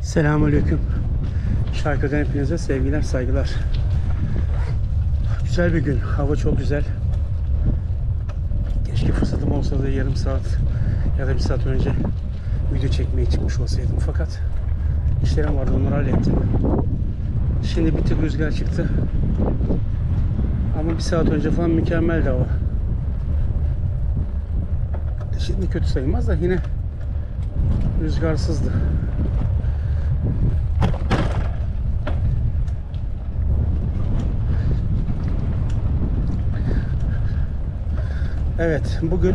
Selamünaleyküm. Şarkıdan hepinize sevgiler, saygılar. Güzel bir gün. Hava çok güzel. Keşke fırsatım olsa da yarım saat ya da bir saat önce video çekmeye çıkmış olsaydım. Fakat işlerim vardı, onları hallettim. Şimdi bir tık rüzgar çıktı. Ama bir saat önce falan mükemmeldi hava. Şimdi kötü sayılmaz da yine rüzgarsızdı. Evet, bugün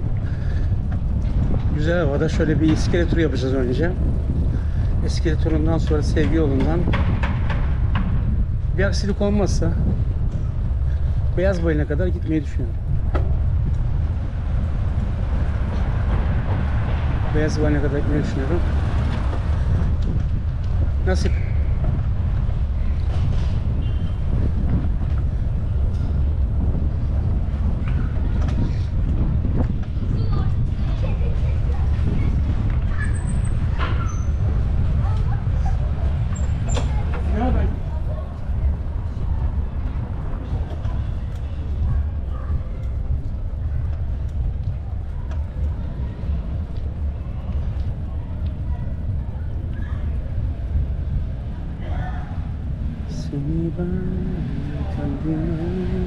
güzel havada şöyle bir iskele turu yapacağız önce. İskele turundan sonra Sevgi yolundan bir aksilik olmazsa Beyazbayırı'na kadar gitmeyi düşünüyorum. Beyazbayırı'na kadar gitmeyi düşünüyorum. Nasip. Seni ben kendime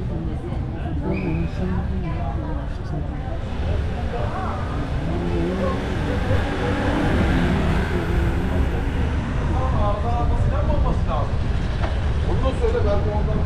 olması lazım. Onu da söyle, belki ondan.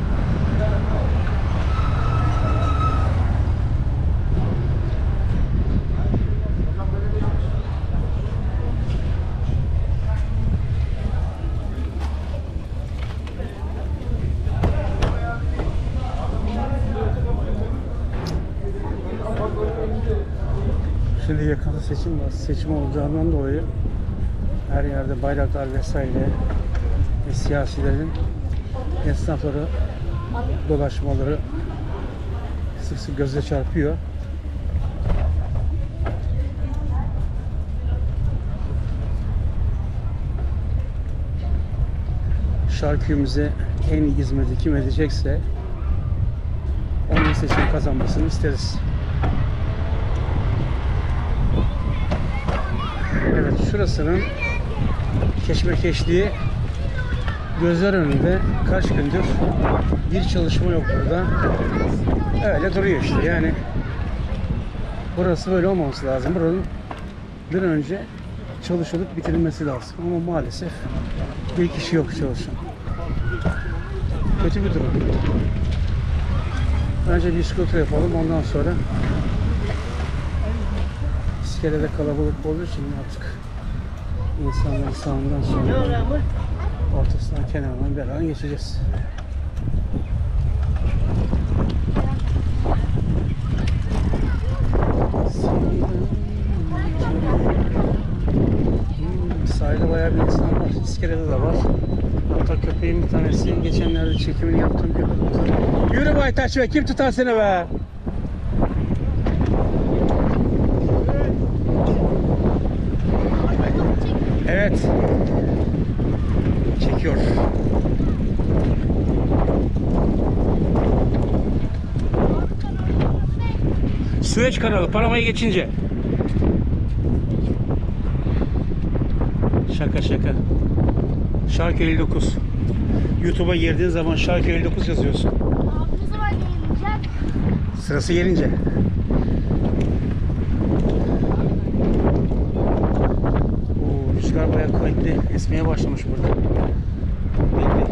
Şimdi yakında seçim var. Seçim olacağından dolayı her yerde bayraklar vesaire ve siyasilerin esnafları dolaşmaları sık sık göze çarpıyor. Şarköy'ümüze en iyi hizmeti kim edecekse onun seçim kazanmasını isteriz. Evet, şurasının keşmekeşliği gözler önünde. Kaç gündür bir çalışma yok burada. Öyle duruyor işte. Yani burası böyle olmaması lazım. Buranın bir an önce çalışılıp bitirilmesi lazım. Ama maalesef bir kişi yok çalışan. Kötü bir durum. Önce bir scooter yapalım, ondan sonra iskelede kalabalık olduğu için artık insanların sağından sonra ortasından kenarından beraber geçeceğiz. Sahilde bayağı bir insan var. İskelede de var. Hatta köpeğin bir tanesi geçenlerde çekimini yaptığım köpek. Yürü Baytaş be, kim tutar seni be? Evet. Çekiyor. Süveyş kanalı Panama'ya geçince. Şaka şaka. Şarköy 59. YouTube'a girdiğin zaman Şarköy 59 yazıyorsun. Abi ne zaman yayınlayacak? Sırası gelince. Rüzgar bayağı kuvvetli esmeye başlamış burada. Belli.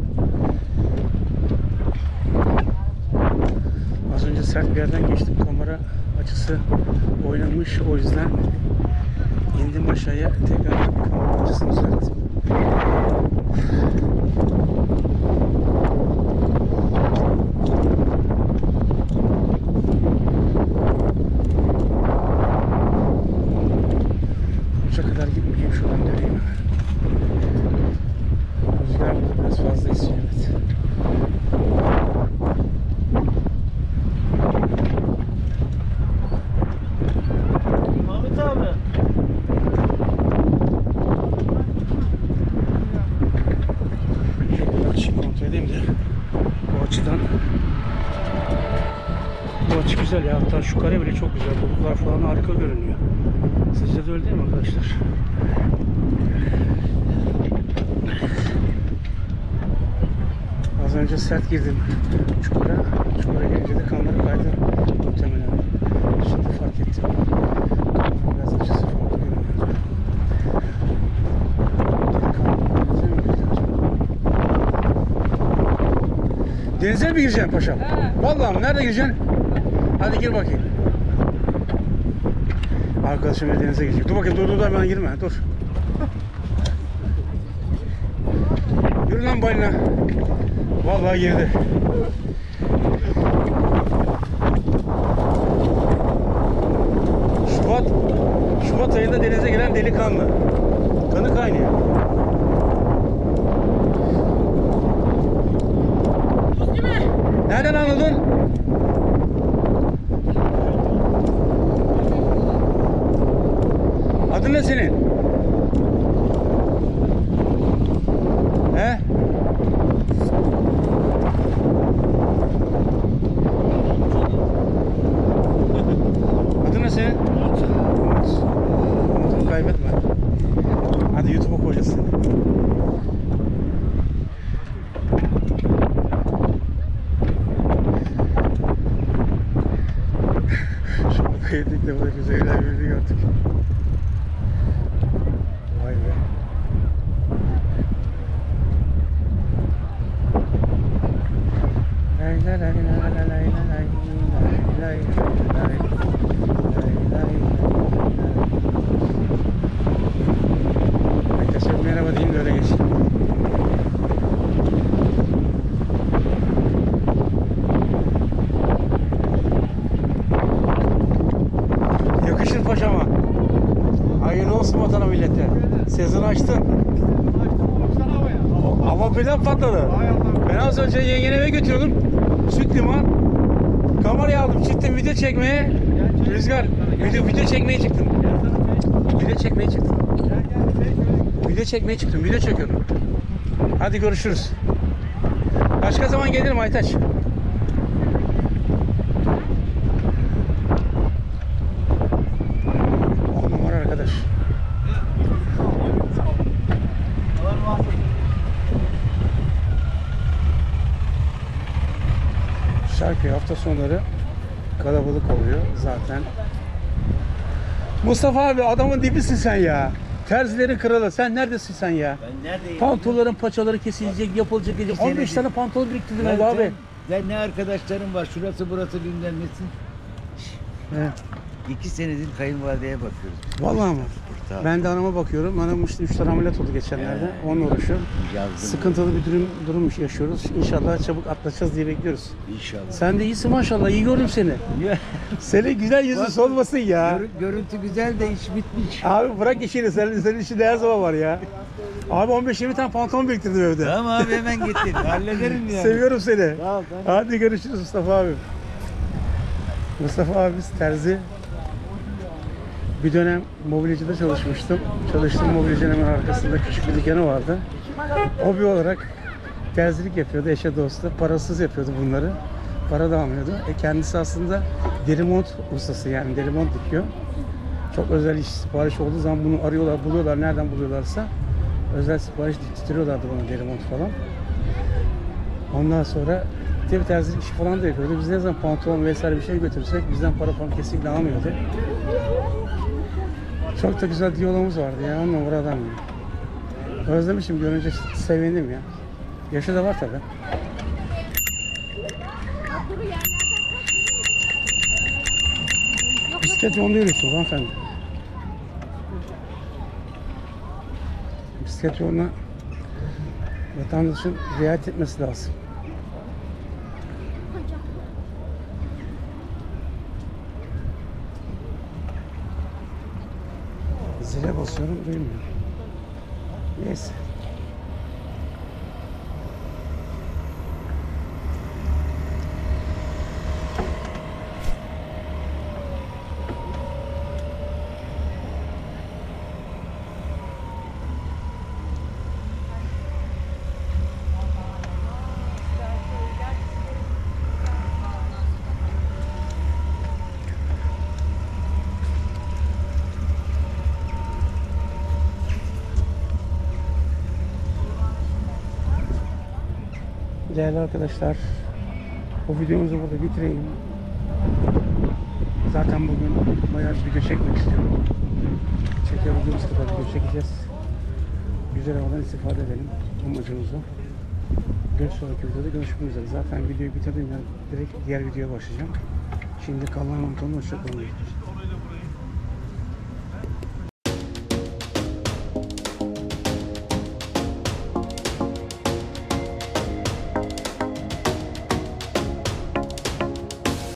Az önce sert bir yerden geçtim. Kamera açısı oynamış. O yüzden indim aşağıya. Tekrar kamera açısını düzelttim. Uça kadar gitmeyeyim, şuradan döneyim. Rüzgar burada biraz fazla esiyor, evet. Ahmet abi. güzel ya. Hatta şu kare bile çok güzel. Bulutlar falan harika görünüyor. Sizce de öyle değil mi arkadaşlar? Az önce sert girdim çukura. Çukura gelince de kanları kaydı muhtemelen. Şimdi fark ettim. Kanların biraz açısı farklı görünüyor. Denize mi gireceksin paşam? Vallahi mi? Nerede gireceksin? Hadi gir bakayım. Arkadaşım denize girecek. Dur bakayım, dur hemen girme. Dur. Yürü lan balina. Vallahi girdi. Şubat ayında denize giren delikanlı. Kanı kaynıyor. Nereden anladın? Adın ne senin? He? Adın ne senin? Umut'unu kaybetme. Hadi YouTube'a koyacağız seni. Şurada yedik de burada güzeller birini gördük. Vay be. Lay lay lay lay lay lay lay lay lay lay. Arkadaşlar merhaba diyeyim de öyle geçeyim. Yakışır paşama. Hayırlı olsun vatana millete. Sezon açtın. Ama birden patladı. Ben az önce yengeni eve götürüyordum. Süt liman. Kamerayı aldım, çıktım video çekmeye. Rüzgar, video çekmeye çıktım. Video çekmeye çıktım. Video çekiyorum. Hadi görüşürüz. Başka zaman gelirim Aytaç. 10 numara arkadaş. Şarköy hafta sonları kalabalık oluyor zaten. Mustafa abi, adamın dibisin sen ya. Terzilerin kralı. Sen neredesin sen ya? Ben neredeyim? Pantolonların paçaları kesilecek, yapılacak. 15 tane pantolon biriktirdim evde abi. Sen ne arkadaşlarım var? Şurası burası bilmem nesin. He. 2 senedir kayınvalideye bakıyoruz. Vallahi mı? Tabii. Ben de anama bakıyorum. Anam işte 3 tane ameliyat oldu geçenlerde. Onunla uğraşıyorum. Yazdım. Sıkıntılı bir durum yaşıyoruz. İnşallah çabuk atlatacağız diye bekliyoruz. İnşallah. Sen de iyisin maşallah. İyi gördüm seni. Ya, Senin güzel yüzün solmasın ya. görüntü güzel de iş bitmiş. Abi bırak işini. Senin işinde her zaman var ya. Abi 15-20 tane pantolon biriktirdim evde. Tamam abi, hemen getir. Hallederim yani. Seviyorum seni. Sağ ol, tamam. Hadi görüşürüz Mustafa abi. Mustafa abimiz terzi. Bir dönem mobilyacıda çalışmıştım. Çalıştığım mobilyacının hemen arkasında küçük bir dükkanı vardı. Hobi olarak terzilik yapıyordu eşe dostu. Parasız yapıyordu bunları. Para da almıyordu. Kendisi aslında deri mont ustası, yani deri mont dikiyor. Çok özel iş, sipariş olduğu zaman bunu arıyorlar, buluyorlar, nereden buluyorlarsa. Özel sipariş diktiriyorlardı bana, deri mont falan. Ondan sonra tabii terzilik işi falan da yapıyordu. Biz ne zaman pantolon vesaire bir şey götürsek bizden para falan kesinlikle almıyordu. Çok da güzel diyalogumuz vardı ya, 10 numara adam ya. Özlemişim, görünce sevindim ya. Yaşı da var tabi. Bisiklet yolunda yürüyorsunuz hanımefendi. Bisiklet yoluna vatandaşın riayet etmesi lazım. Zile basıyorum, duymuyor. Neyse. Değerli arkadaşlar, bu videomuzu burada bitireyim. Zaten bugün bayağı bir video çekmek istiyorum. Çekebildiğimiz kadar video çekeceğiz. Güzel havadan istifade edelim amacımız o. Bir sonraki videoda görüşmek üzere. Zaten videoyu bitirdiğimde direkt diğer videoya başlayacağım. Şimdi Allah'a emanet olun. Hoşça kalın.